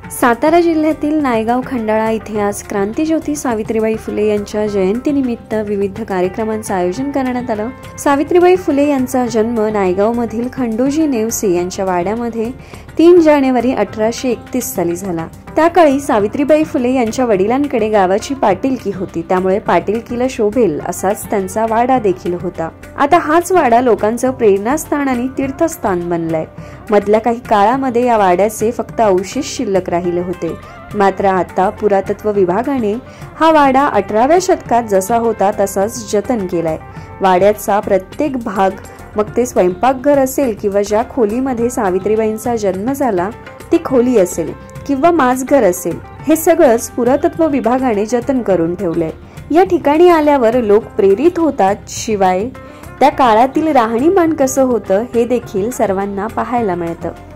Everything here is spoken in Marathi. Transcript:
सातारा जिल्ह्यातील नायगाव खंडाळा इथे आज क्रांतिज्योती सावित्रीबाई फुले यांच्या जयंतीनिमित्त विविध कार्यक्रमांचं आयोजन करण्यात आलं। सावित्रीबाई फुले यांचा जन्म नायगावमधील खंडोजी नेवसे यांच्या वाड्यामध्ये 3 जानेवारी 1831 साली झाला। त्या काळी सावित्रीबाई फुले यांच्या वडिलांकडे गावाची पाटीलकी होती, त्यामुळे पाटीलकीला शोभेल असाच त्यांचा वाडा देखील होता। आता हाच वाडा लोकांचं प्रेरणास्थान आणि तीर्थस्थान बनलाय। मधल्या काही काळामध्ये या वाड्याचे फक्त अवशेष शिल्लक राहिले होते, मात्र आता पुरातत्व विभागाने हा वाडा 18व्या शतकात जसा होता तसाच जतन केलाय। वाड्याचा प्रत्येक भाग, मग ते स्वयंपाकघर असेल किंवा ज्या खोलीमध्ये सावित्रीबाईंचा जन्म झाला ती खोली असेल किंवा माजघर असेल, हे सगळंच पुरातत्व विभागाने जतन करून ठेवलंय। या ठिकाणी आल्यावर लोक प्रेरित होतात, शिवाय त्या काळातील राहणीमान कसं होतं हे देखील सर्वांना पाहायला मिळतं।